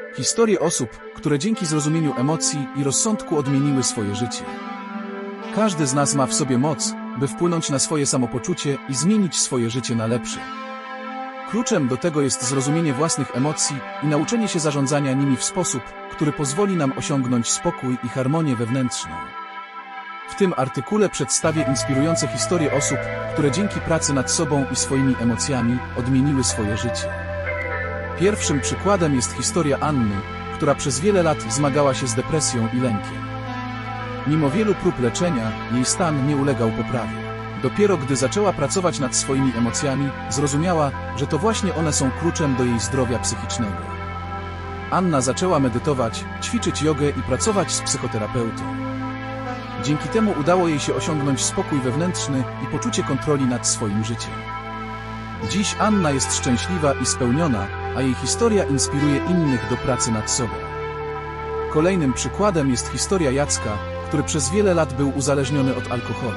Historie osób, które dzięki zrozumieniu emocji i rozsądku odmieniły swoje życie. Każdy z nas ma w sobie moc, by wpłynąć na swoje samopoczucie i zmienić swoje życie na lepsze. Kluczem do tego jest zrozumienie własnych emocji i nauczenie się zarządzania nimi w sposób, który pozwoli nam osiągnąć spokój i harmonię wewnętrzną. W tym artykule przedstawię inspirujące historie osób, które dzięki pracy nad sobą i swoimi emocjami odmieniły swoje życie. Pierwszym przykładem jest historia Anny, która przez wiele lat zmagała się z depresją i lękiem. Mimo wielu prób leczenia, jej stan nie ulegał poprawie. Dopiero gdy zaczęła pracować nad swoimi emocjami, zrozumiała, że to właśnie one są kluczem do jej zdrowia psychicznego. Anna zaczęła medytować, ćwiczyć jogę i pracować z psychoterapeutą. Dzięki temu udało jej się osiągnąć spokój wewnętrzny i poczucie kontroli nad swoim życiem. Dziś Anna jest szczęśliwa i spełniona, a jej historia inspiruje innych do pracy nad sobą. Kolejnym przykładem jest historia Jacka, który przez wiele lat był uzależniony od alkoholu.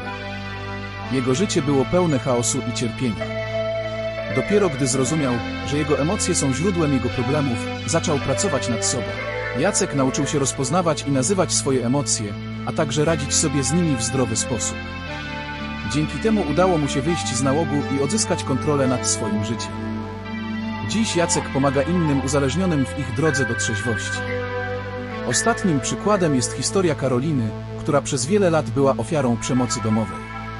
Jego życie było pełne chaosu i cierpienia. Dopiero gdy zrozumiał, że jego emocje są źródłem jego problemów, zaczął pracować nad sobą. Jacek nauczył się rozpoznawać i nazywać swoje emocje, a także radzić sobie z nimi w zdrowy sposób. Dzięki temu udało mu się wyjść z nałogu i odzyskać kontrolę nad swoim życiem. Dziś Jacek pomaga innym uzależnionym w ich drodze do trzeźwości. Ostatnim przykładem jest historia Karoliny, która przez wiele lat była ofiarą przemocy domowej.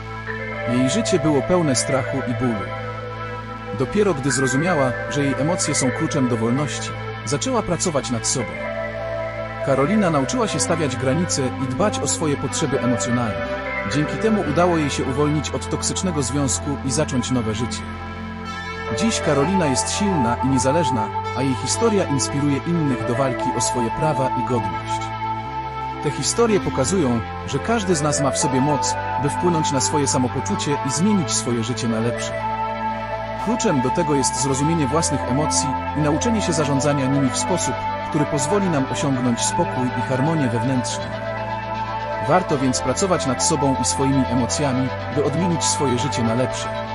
Jej życie było pełne strachu i bólu. Dopiero gdy zrozumiała, że jej emocje są kluczem do wolności, zaczęła pracować nad sobą. Karolina nauczyła się stawiać granice i dbać o swoje potrzeby emocjonalne. Dzięki temu udało jej się uwolnić od toksycznego związku i zacząć nowe życie. Dziś Karolina jest silna i niezależna, a jej historia inspiruje innych do walki o swoje prawa i godność. Te historie pokazują, że każdy z nas ma w sobie moc, by wpłynąć na swoje samopoczucie i zmienić swoje życie na lepsze. Kluczem do tego jest zrozumienie własnych emocji i nauczenie się zarządzania nimi w sposób, który pozwoli nam osiągnąć spokój i harmonię wewnętrzną. Warto więc pracować nad sobą i swoimi emocjami, by odmienić swoje życie na lepsze.